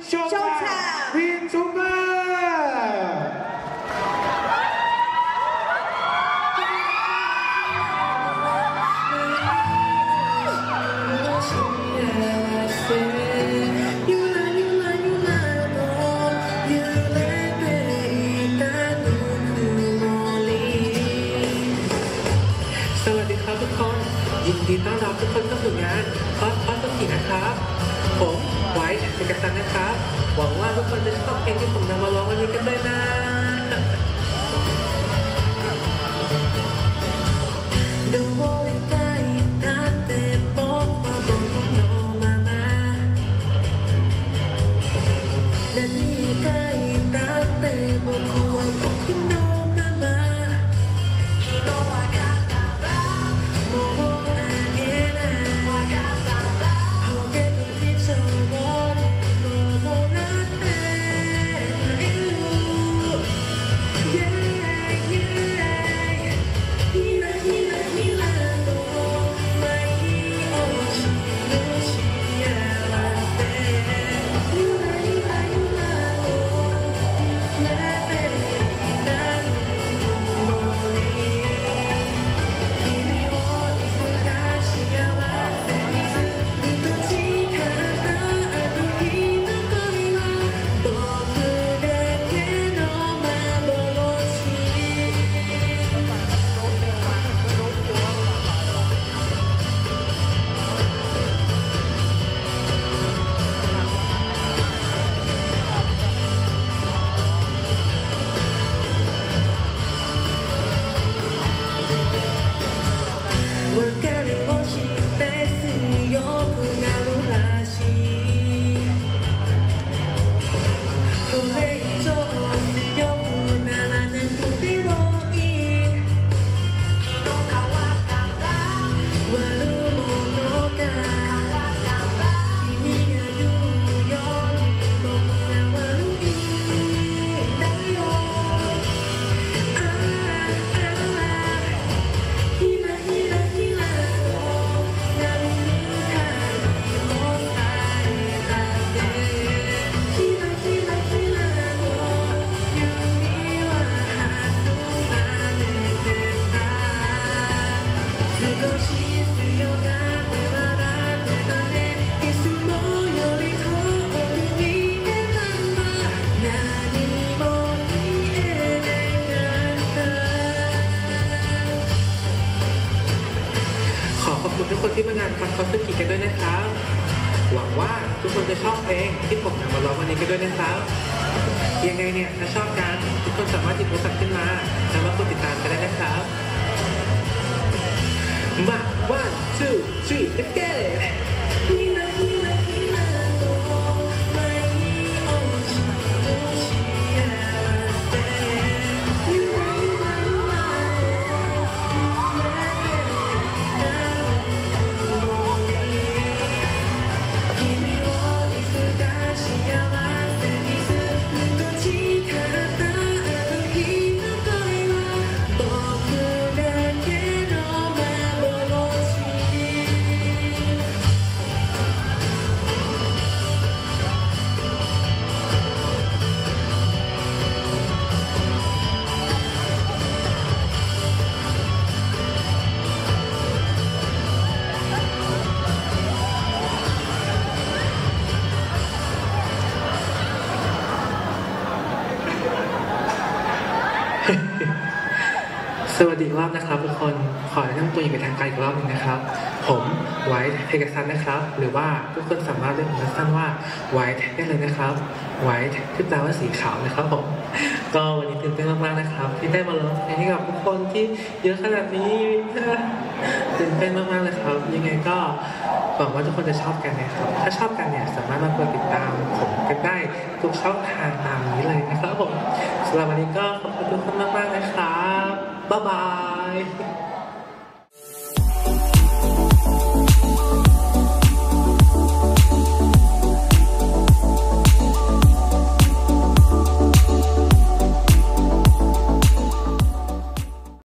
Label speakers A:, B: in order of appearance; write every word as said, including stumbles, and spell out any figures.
A: Showtime VTuber
B: สวัสดีครับทุกคนยินดีต้อนรับทุกคนเข้าสู่งานคอสคอสสกีนะครับผมไว้เอกสารนะครับหวังว่าทุกคนจะชอบเพลงที่ผมนำมาร้องวันนี้กันด้วยนะขอบคุณทุกคนที่มางานคอสคอสสกีกันด้วยนะครับหวังว่าทุกคนจะชอบเพลงที่ผมนำมาร้องวันนี้กันด้วยนะครับยังไงเนี่ยถ้าชอบกันทุกคนสามารถหยิบโทรศัพท์ขึ้นมาแล้วมากดติดตามกันได้นะครับมา one two three let's get itสวัสดีอีกรอบนะครับทุกคนขอแนะนำตัวอย่างเป็นทางการอีกรอบหนึ่งนะครับผมไวท์เพกาซัสนะครับหรือว่าทุกคนสามารถเรียกผมสั้นๆว่าไวท์ได้เลยนะครับไวท์ที่แปลว่าสีขาวนะครับผมก็วันนี้ตื่นเต้นมากๆนะครับที่ได้มาร้องเพลงให้กับทุกคนที่เยอะขนาดนี้ตื่นเต้นมากๆเลยครับยังไงก็หวังว่าทุกคนจะชอบกันนะครับถ้าชอบกันเนี่ยสามารถมากดติดตามผมกันได้ทุกช่องทางตามนี้เลยนะครับผมสำหรับวันนี้ก็ขอบคุณทุกคนมากๆนะครับ